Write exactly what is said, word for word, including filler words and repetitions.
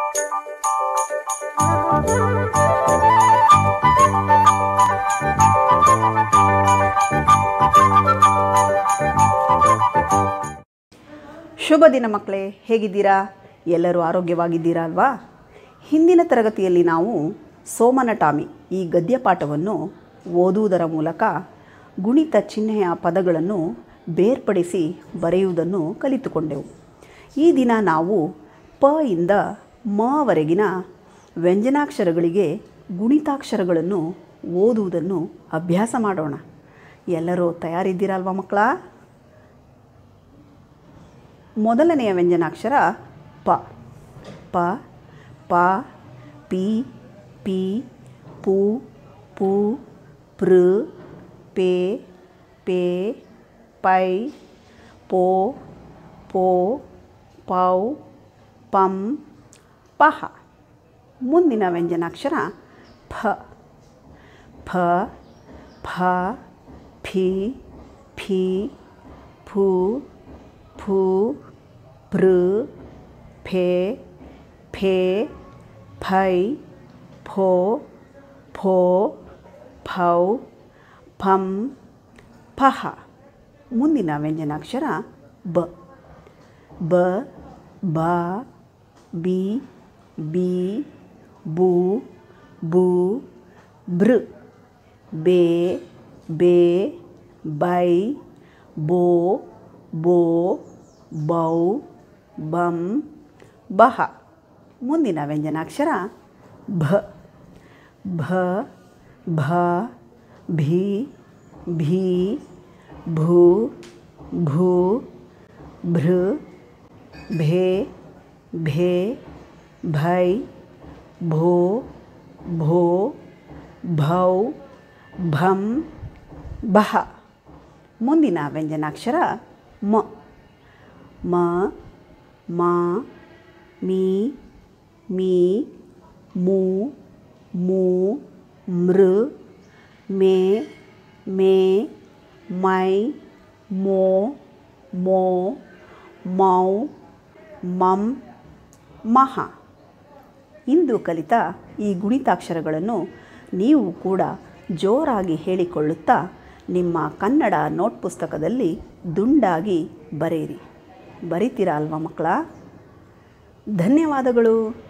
ಶುಭ ದಿನ ಮಕ್ಕಳೇ, ಹೇಗಿದ್ದೀರಾ? ಎಲ್ಲರೂ ಆರೋಗ್ಯವಾಗಿದ್ದೀರಾ ಅಲ್ವಾ? ಹಿಂದಿನ ತರಗತಿಯಲ್ಲಿ ನಾವು ಸೋಮನ ಟಾಮಿ ಈ ಗದ್ಯಪಾಠವನ್ನು ಓದುವುದರ ಮೂಲಕ ಗುಣಿತ ಚಿಹ್ನೆಯ ಪದಗಳನ್ನು ಬೇರ್ಪಡಿಸಿ ಬರೆಯುವುದನ್ನು ಕಲಿತುಕೊಂಡೆವು. ಈ ದಿನ ನಾವು ಪ ಇಂದ ಮವರೆಗಿನ ವ್ಯಂಜನಾಕ್ಷರಗಳಿಗೆ ಗುಣಿತಾಕ್ಷರಗಳನ್ನು ಓದುವುದನ್ನು ಅಭ್ಯಾಸ ಮಾಡೋಣ. ಎಲ್ಲರೂ ತಯಾರಿದ್ದೀರಲ್ವಾ ಮಕ್ಕಳ? ಮೊದಲನೆಯ ವ್ಯಂಜನಾಕ್ಷರ ಪ. ಪ, ಪ, ಪಿ, ಪಿ, ಪು, ಪು, ಪೃ, ಪೇ, ಪೇ, ಪೈ, ಪೋ, ಪೋ, ಪೌ, ಪಂ, ಪಹ. ಮುಂದಿನ ವ್ಯಂಜನಾಕ್ಷರ ಫ. ಫ, ಫ, ಫಿ, ಫಿ, ಫು, ಫು, ಪೃ, ಫೇ, ಫೇ, ಫೈ, ಫೋ, ಫೋ, ಫೌ, ಫಂ, ಫಹ. ಮುಂದಿನ ವ್ಯಂಜನಾಕ್ಷರ ಬ. ಬ, ಬ, ಬಿ, ಬಿ, ಬು, ಬು, ಬೃ, ಬೇ, ಬೇ, ಬೈ, ಬೋ, ಬೋ, ಬೌ, ಬಂ, ಬಹ. ಮುಂದಿನ ವ್ಯಂಜನಾಕ್ಷರ ಭ. ಭ, ಭ, ಭಿ, ಭೀ, ಭೂ, ಭೂ, ಭೃ, ಭೇ, ಭೇ, ಭೈ, ಭೋ, ಭೋ, ಭೌ, ಭಂ, ಬಹ. ಮುಂದಿನ ವ್ಯಂಜನಾಕ್ಷರ ಮ. ಮ, ಮ, ಮೀ, ಮೀ, ಮೂ, ಮೂ, ಮೃ, ಮೇ, ಮೇ, ಮೈ, ಮೋ, ಮೋ, ಮೌ, ಮಂ, ಮಹ. ಇಂದು ಕಲಿತ ಈ ಗುಣಿತಾಕ್ಷರಗಳನ್ನು ನೀವು ಕೂಡ ಜೋರಾಗಿ ಹೇಳಿಕೊಳ್ಳುತ್ತಾ ನಿಮ್ಮ ಕನ್ನಡ ನೋಟ್ ಪುಸ್ತಕದಲ್ಲಿ ದುಂಡಾಗಿ ಬರೆಯಿರಿ. ಬರಿತೀರಾ ಅಲ್ವಾ ಮಕ್ಕಳ? ಧನ್ಯವಾದಗಳು.